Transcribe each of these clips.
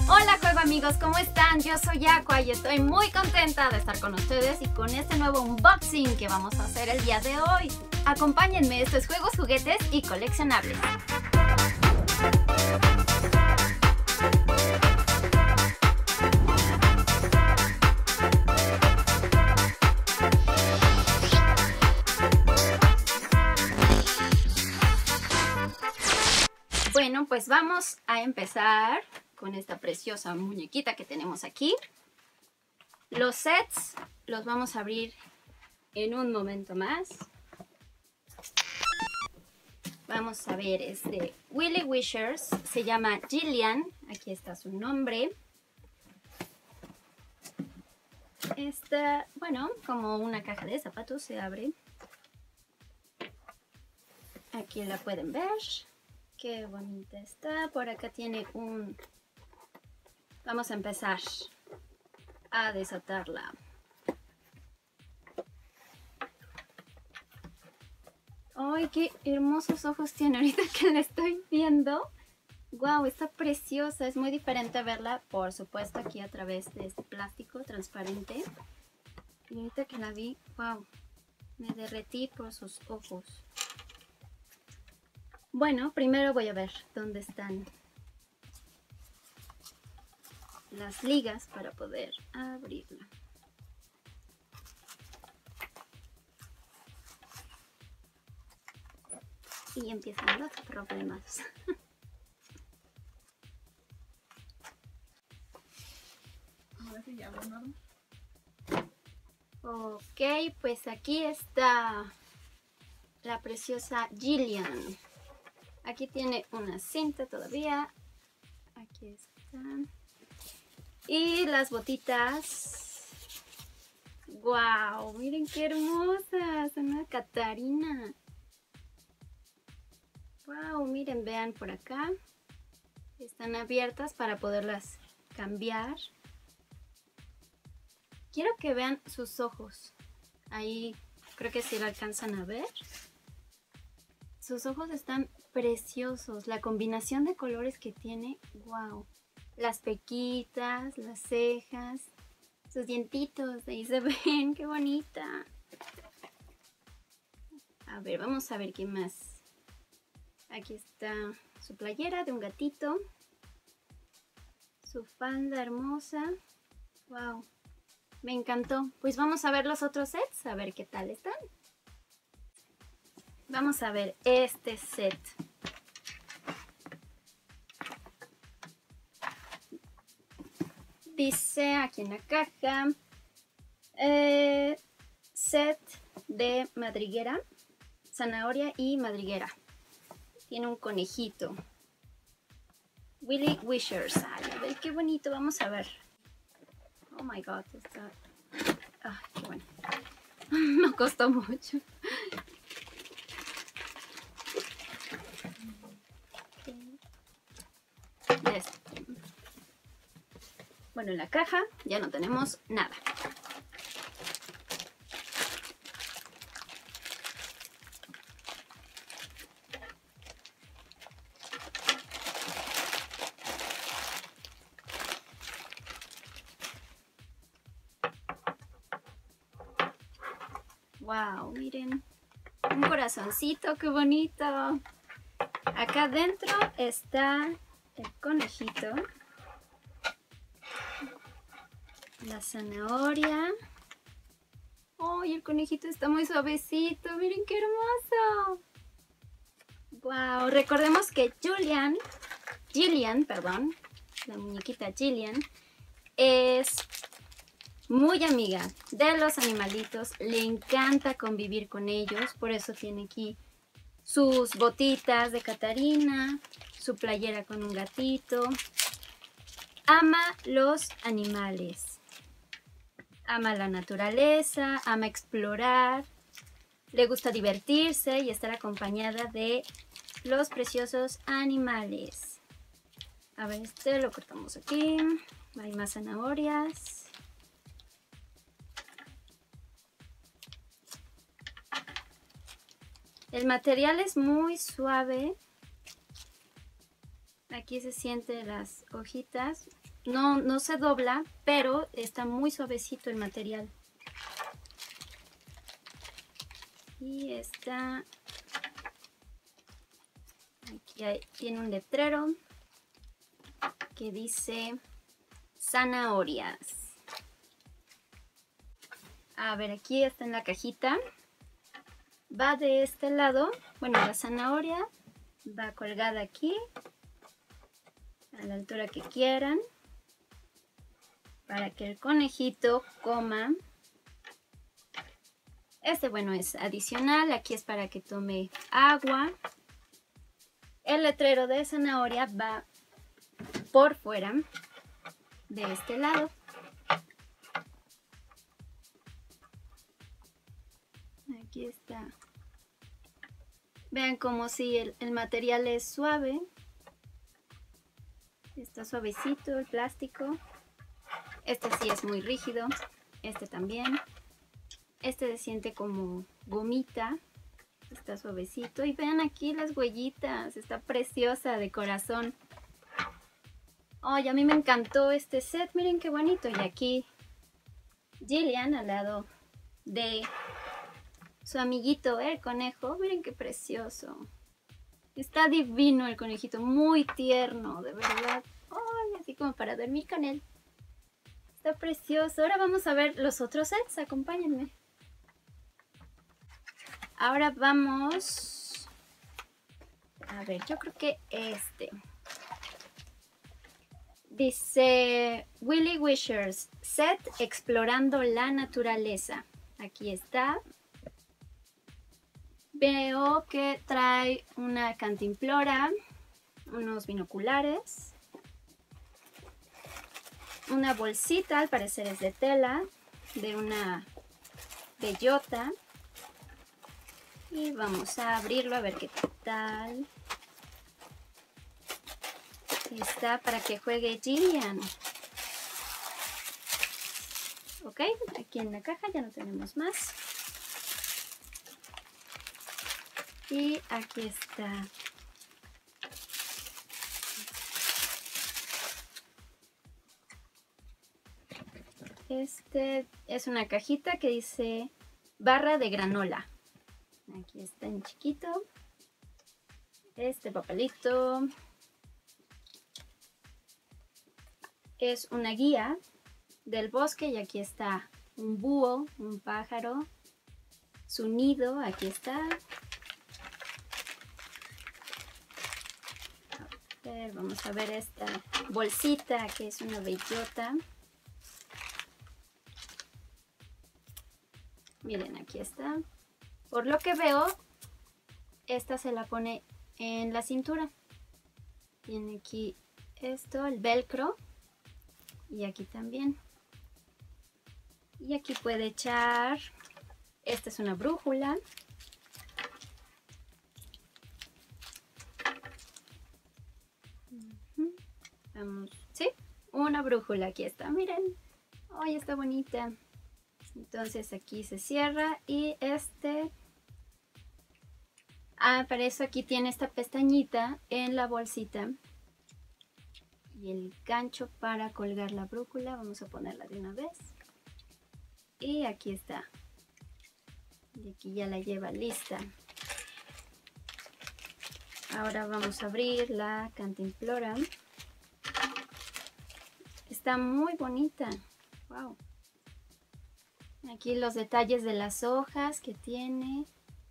Hola juego amigos, ¿cómo están? Yo soy Aqua y estoy muy contenta de estar con ustedes y con este nuevo unboxing que vamos a hacer el día de hoy. Acompáñenme, esto es juegos, juguetes y coleccionables. Bueno, pues vamos a empezar con esta preciosa muñequita que tenemos aquí. Los sets los vamos a abrir en un momento más. Vamos a ver, es de Willy Wishers, se llama Jillian, aquí está su nombre. Esta, bueno, como una caja de zapatos se abre. Aquí la pueden ver. Qué bonita está. Por acá tiene un... Vamos a empezar a desatarla. ¡Ay, qué hermosos ojos tiene ahorita que la estoy viendo! ¡Wow! Está preciosa. Es muy diferente verla, por supuesto, aquí a través de este plástico transparente. Y ahorita que la vi, ¡wow! Me derretí por sus ojos. Bueno, primero voy a ver dónde están las ligas para poder abrirla. Y empiezan los problemas. Ok, pues aquí está la preciosa Jillian. Aquí tiene una cinta todavía. Aquí están. Y las botitas. ¡Wow! Miren qué hermosas. Una Catarina. ¡Wow! Miren, vean por acá. Están abiertas para poderlas cambiar. Quiero que vean sus ojos. Ahí creo que sí lo alcanzan a ver. Sus ojos están preciosos. La combinación de colores que tiene, wow. Las pequitas, las cejas, sus dientitos, ahí se ven, qué bonita. A ver, vamos a ver qué más. Aquí está su playera de un gatito. Su falda hermosa. Wow, me encantó. Pues vamos a ver los otros sets, a ver qué tal están. Vamos a ver este set. Dice aquí en la caja, set de madriguera, zanahoria y madriguera. Tiene un conejito. Willy Wishers. Ay, a ver qué bonito, vamos a ver. Oh my god, está... Ah, qué bueno. Me costó mucho. Bueno, en la caja ya no tenemos nada. Wow, miren. Un corazoncito, qué bonito. Acá adentro está el conejito. La zanahoria. ¡Ay, el conejito está muy suavecito! ¡Miren qué hermoso! ¡Wow! Recordemos que Jillian, la muñequita Jillian, es muy amiga de los animalitos. Le encanta convivir con ellos. Por eso tiene aquí sus botitas de Catarina, su playera con un gatito. Ama los animales. Ama la naturaleza, ama explorar, le gusta divertirse y estar acompañada de los preciosos animales. A ver, este lo cortamos aquí. Hay más zanahorias. El material es muy suave. Aquí se sienten las hojitas. no se dobla, pero está muy suavecito el material. Y está... Aquí tiene un letrero que dice zanahorias. A ver, aquí está en la cajita. Va de este lado. Bueno, la zanahoria va colgada aquí, a la altura que quieran, para que el conejito coma. Este, bueno, es adicional. Aquí es para que tome agua. El letrero de zanahoria va por fuera de este lado. Aquí está. Vean como si el material es suave. Está suavecito el plástico. Este sí es muy rígido. Este también. Este se siente como gomita. Está suavecito. Y vean aquí las huellitas. Está preciosa de corazón. Ay, a mí me encantó este set. Miren qué bonito. Y aquí Jillian al lado de su amiguito, el conejo. Miren qué precioso. Está divino el conejito. Muy tierno, de verdad. Ay, así como para dormir con él. Está precioso. Ahora vamos a ver los otros sets. Acompáñenme. Ahora vamos... A ver, yo creo que este... Dice Willy Wishers Set Explorando la Naturaleza. Aquí está. Veo que trae una cantimplora, unos binoculares, una bolsita, al parecer es de tela, de una bellota. Y vamos a abrirlo a ver qué tal. Está para que juegue Jillian. Ok, aquí en la caja ya no tenemos más. Y aquí está. Este es una cajita que dice barra de granola. Aquí está en chiquito. Este papelito es una guía del bosque y aquí está un búho, un pájaro, su nido, aquí está. A ver, vamos a ver esta bolsita que es una bellota. Miren, aquí está. Por lo que veo, esta se la pone en la cintura. Tiene aquí esto, el velcro. Y aquí también. Y aquí puede echar... Esta es una brújula. Vamos, sí, una brújula, aquí está, miren. Ay, está bonita. Entonces aquí se cierra y este... para eso aquí tiene esta pestañita en la bolsita. Y el gancho para colgar la brújula, vamos a ponerla de una vez. Y aquí está. Y aquí ya la lleva lista. Ahora vamos a abrir la cantimplora. Está muy bonita. Wow. Aquí los detalles de las hojas que tiene.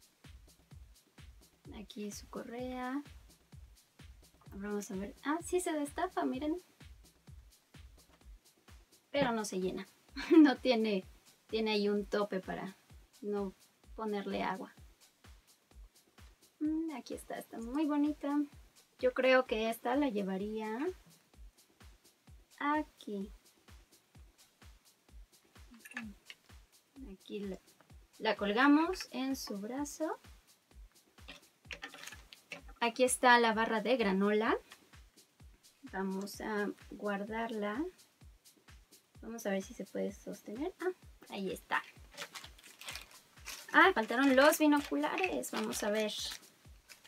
Aquí su correa. Ahora vamos a ver. Ah, sí se destapa, miren. Pero no se llena. No tiene ahí un tope para no ponerle agua. Aquí está muy bonita. Yo creo que esta la llevaría aquí. Aquí la colgamos en su brazo. Aquí está la barra de granola. Vamos a guardarla. Vamos a ver si se puede sostener. Ah, ahí está. Ah, faltaron los binoculares. Vamos a ver.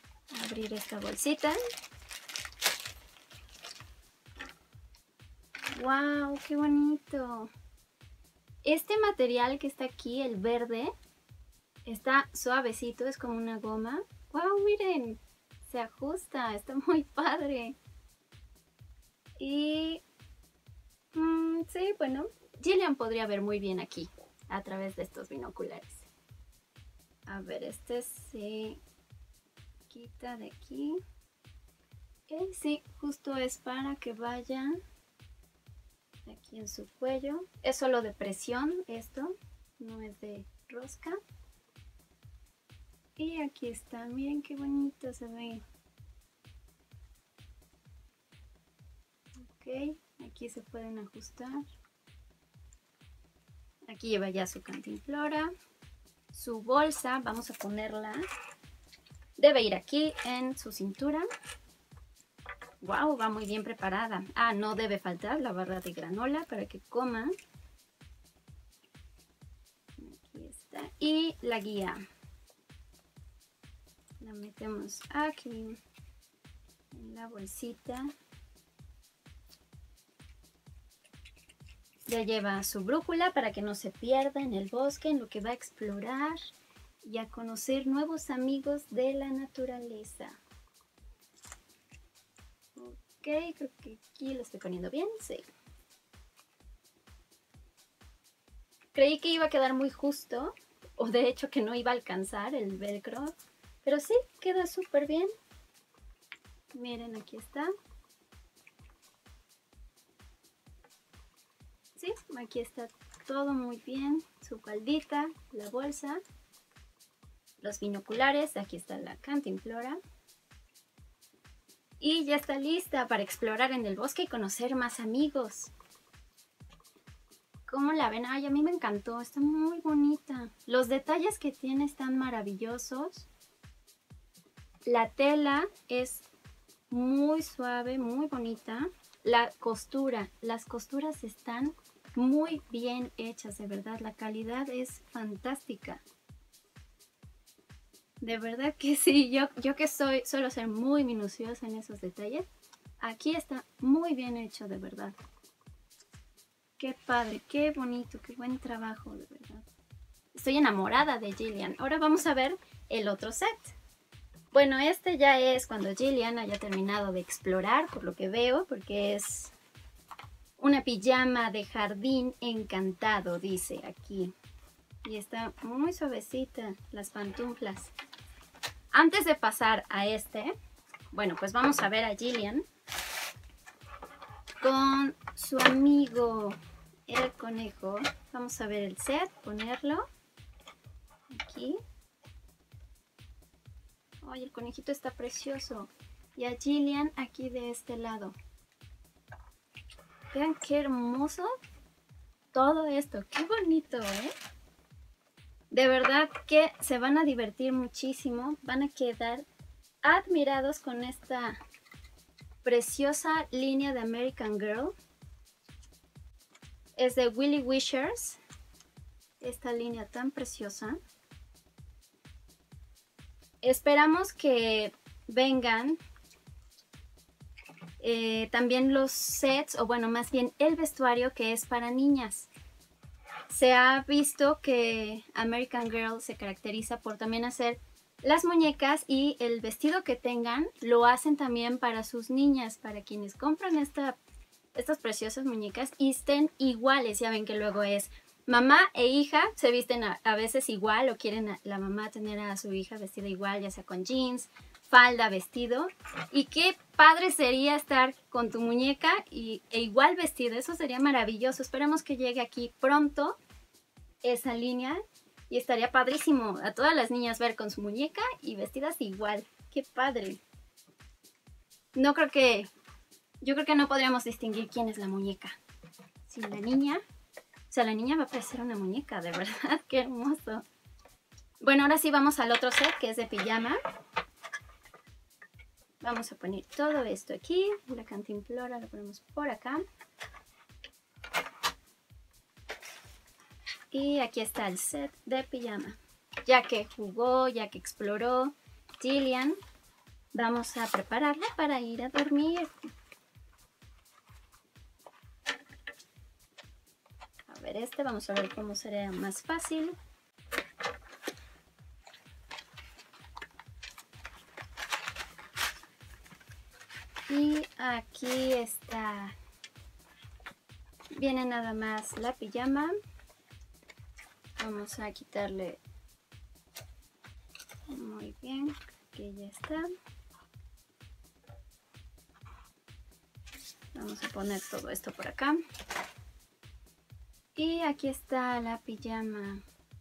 Abrir esta bolsita. ¡Wow! ¡Qué bonito! Este material que está aquí, el verde, está suavecito, es como una goma. ¡Wow! Miren, se ajusta, está muy padre. Y sí, bueno, Jillian podría ver muy bien aquí, a través de estos binoculares. A ver, este se quita de aquí. Ok, sí, justo es para que vaya aquí en su cuello. Es solo de presión esto, no es de rosca. Y aquí está, miren qué bonito se ve. Ok, aquí se pueden ajustar. Aquí lleva ya su cantimplora. Su bolsa, vamos a ponerla. Debe ir aquí en su cintura. Wow, va muy bien preparada. Ah, no debe faltar la barra de granola para que coma. Aquí está. Y la guía. La metemos aquí en la bolsita. Ya lleva su brújula para que no se pierda en el bosque, en lo que va a explorar y a conocer nuevos amigos de la naturaleza. Ok, creo que aquí lo estoy poniendo bien, sí. Creí que iba a quedar muy justo, o de hecho que no iba a alcanzar el velcro, pero sí, queda súper bien. Miren, aquí está. Sí, aquí está todo muy bien. Su faldita, la bolsa, los binoculares, aquí está la cantimplora. Y ya está lista para explorar en el bosque y conocer más amigos. ¿Cómo la ven? Ay, a mí me encantó, está muy bonita. Los detalles que tiene están maravillosos. La tela es muy suave, muy bonita. La costura, las costuras están muy bien hechas, de verdad. La calidad es fantástica. De verdad que sí, yo que suelo ser muy minuciosa en esos detalles, aquí está muy bien hecho, de verdad. Qué padre, qué bonito, qué buen trabajo, de verdad. Estoy enamorada de Jillian. Ahora vamos a ver el otro set. Bueno, este ya es cuando Jillian haya terminado de explorar, por lo que veo, porque es una pijama de jardín encantado, dice aquí. Y está muy suavecita las pantuflas. Antes de pasar a este, bueno, pues vamos a ver a Jillian con su amigo el conejo. Vamos a ver el set, ponerlo aquí. Ay, el conejito está precioso. Y a Jillian aquí de este lado. Vean qué hermoso todo esto. Qué bonito, ¿eh? De verdad que se van a divertir muchísimo. Van a quedar admirados con esta preciosa línea de American Girl. Es de Willy Wishers. Esta línea tan preciosa. Esperamos que vengan también los sets, o bueno, más bien el vestuario que es para niñas. Se ha visto que American Girl se caracteriza por también hacer las muñecas, y el vestido que tengan lo hacen también para sus niñas, para quienes compran estas preciosas muñecas y estén iguales. Ya ven que luego es mamá e hija, se visten a veces igual, o quieren la mamá tener a su hija vestida igual, ya sea con jeans, falda, vestido. Y qué padre sería estar con tu muñeca e igual vestido. Eso sería maravilloso. Esperemos que llegue aquí pronto esa línea y estaría padrísimo a todas las niñas ver con su muñeca y vestidas igual. Qué padre. Yo creo que no podríamos distinguir quién es la muñeca. Si la niña, o sea, la niña va a parecer una muñeca, de verdad, qué hermoso. Bueno, ahora sí vamos al otro set, que es de pijama. Vamos a poner todo esto aquí. La cantimplora la ponemos por acá. Y aquí está el set de pijama. Ya que jugó, ya que exploró Jillian, vamos a prepararla para ir a dormir. ver este, vamos a ver cómo sería más fácil. Y aquí está. Viene nada más la pijama. Vamos a quitarle. Muy bien, aquí ya está. Vamos a poner todo esto por acá. Y aquí está la pijama.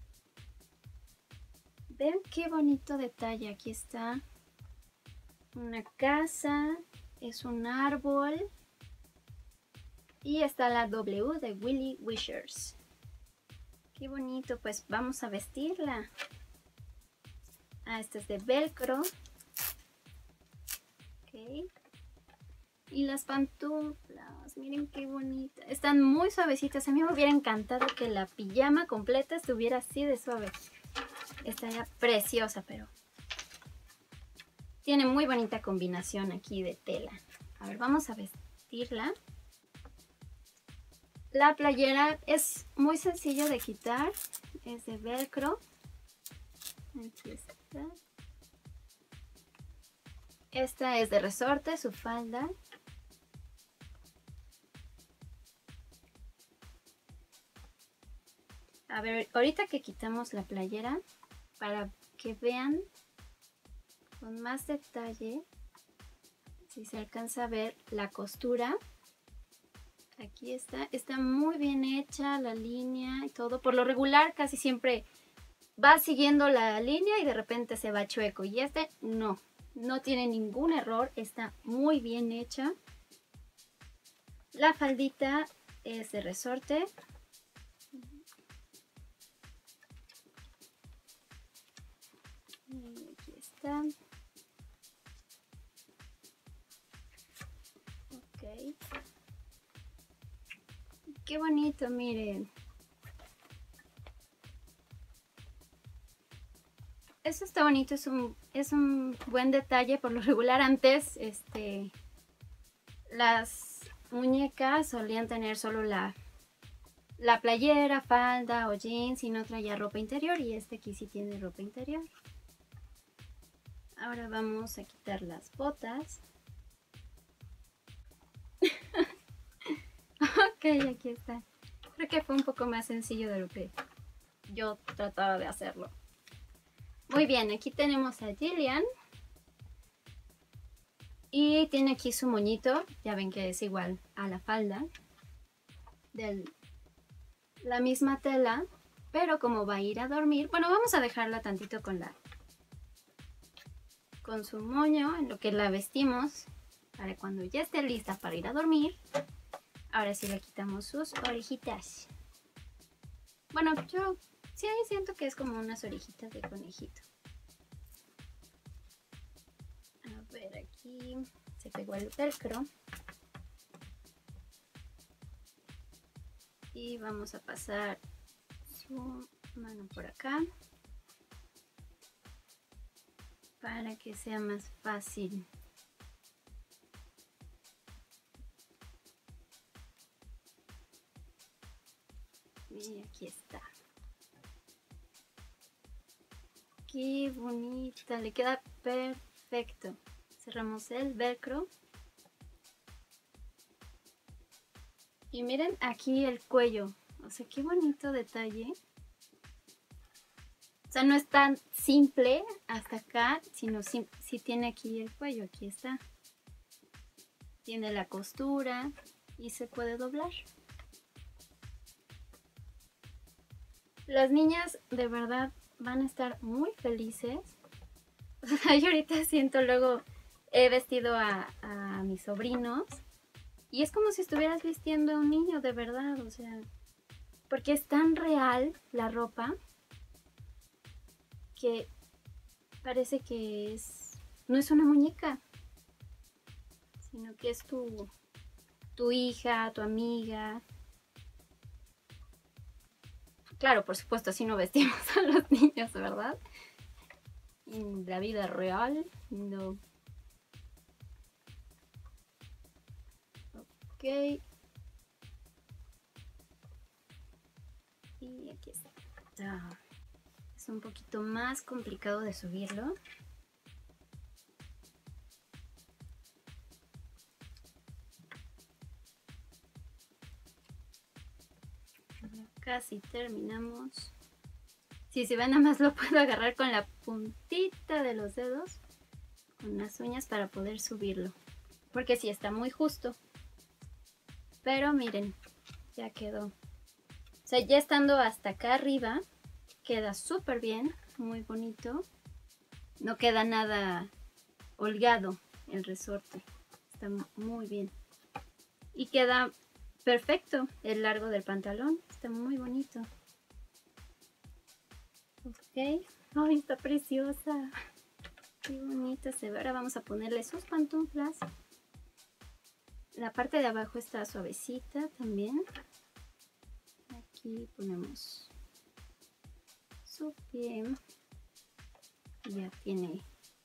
Ven qué bonito detalle. Aquí está una casa, es un árbol. Y está la W de Willy Wishers. Qué bonito, pues vamos a vestirla. Ah, este es de velcro. Ok. Y las pantuflas, miren qué bonita. Están muy suavecitas. A mí me hubiera encantado que la pijama completa estuviera así de suave. Estaría preciosa, pero tiene muy bonita combinación aquí de tela. A ver, vamos a vestirla. La playera es muy sencillo de quitar. Es de velcro. Aquí está. Esta es de resorte, su falda. A ver, ahorita que quitamos la playera, para que vean con más detalle, si se alcanza a ver la costura. Aquí está muy bien hecha la línea y todo. Por lo regular casi siempre va siguiendo la línea y de repente se va chueco. Y este no tiene ningún error, está muy bien hecha. La faldita es de resorte. Y aquí está. Ok. Qué bonito, miren. Eso está bonito, es un buen detalle. Por lo regular antes, las muñecas solían tener solo la playera, falda o jeans y no traía ropa interior, y este aquí sí tiene ropa interior. Ahora vamos a quitar las botas. Ok, aquí está. Creo que fue un poco más sencillo de lo que yo trataba de hacerlo. Muy bien, aquí tenemos a Jillian. Y tiene aquí su moñito. Ya ven que es igual a la falda. De la misma tela. Pero como va a ir a dormir, bueno, vamos a dejarla tantito con su moño en lo que la vestimos. Para cuando ya esté lista para ir a dormir. Ahora sí le quitamos sus orejitas. Bueno, yo sí siento que es como unas orejitas de conejito. A ver, aquí se pegó el velcro. Y vamos a pasar su mano por acá. Para que sea más fácil. Y aquí está. Qué bonita, le queda perfecto. Cerramos el velcro. Y miren aquí el cuello. O sea, qué bonito detalle. O sea, no es tan simple hasta acá, sino sí tiene aquí el cuello. Aquí está. Tiene la costura y se puede doblar. Las niñas de verdad van a estar muy felices. O sea, yo ahorita siento, luego he vestido a mis sobrinos y es como si estuvieras vistiendo a un niño de verdad, o sea, porque es tan real la ropa que parece que no es una muñeca, sino que es tu hija, tu amiga. Claro, por supuesto, así no vestimos a los niños, ¿verdad? En la vida real, no. Ok. Y aquí está. Es un poquito más complicado de subirlo. Casi terminamos. Si se ven, nada más lo puedo agarrar con la puntita de los dedos, con las uñas, para poder subirlo, porque sí está muy justo. Pero miren, ya quedó. O sea, ya estando hasta acá arriba, queda súper bien, muy bonito. No queda nada holgado el resorte. Está muy bien. Y queda perfecto el largo del pantalón. Está muy bonito. Ok. Ay, está preciosa. Qué bonita se ve. Ahora vamos a ponerle sus pantuflas. La parte de abajo está suavecita también. Aquí ponemos su pie. Ya tiene.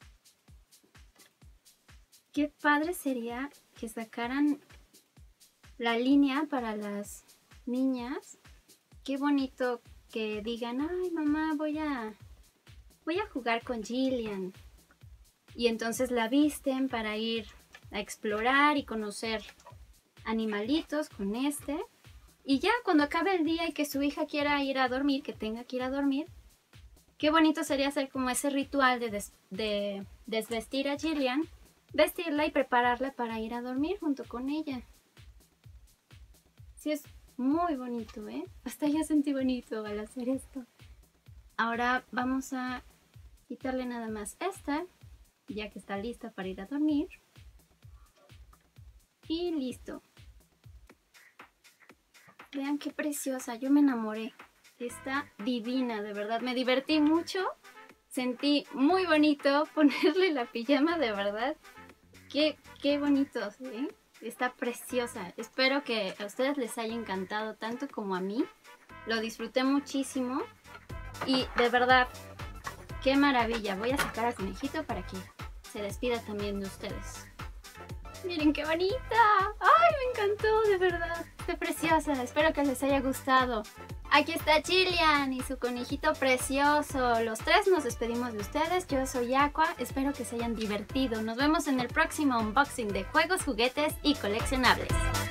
Qué padre sería que sacaran la línea para las niñas. Qué bonito que digan, ay mamá, voy a jugar con Jillian. Y entonces la visten para ir a explorar y conocer animalitos con este. Y ya cuando acabe el día y que su hija quiera ir a dormir, que tenga que ir a dormir, qué bonito sería hacer como ese ritual de desvestir a Jillian, vestirla y prepararla para ir a dormir junto con ella. Sí, es muy bonito, ¿eh? Hasta yo sentí bonito al hacer esto. Ahora vamos a quitarle nada más esta, ya que está lista para ir a dormir. Y listo. Vean qué preciosa, yo me enamoré. Está divina, de verdad. Me divertí mucho. Sentí muy bonito ponerle la pijama, de verdad. Qué bonito, ¿sí? Está preciosa. Espero que a ustedes les haya encantado tanto como a mí. Lo disfruté muchísimo. Y de verdad, qué maravilla. Voy a sacar al conejito para que se despida también de ustedes. Miren qué bonita. Ay, me encantó, de verdad. Está preciosa. Espero que les haya gustado. Aquí está Jillian y su conejito precioso. Los tres nos despedimos de ustedes. Yo soy Aqua. Espero que se hayan divertido. Nos vemos en el próximo unboxing de juegos, juguetes y coleccionables.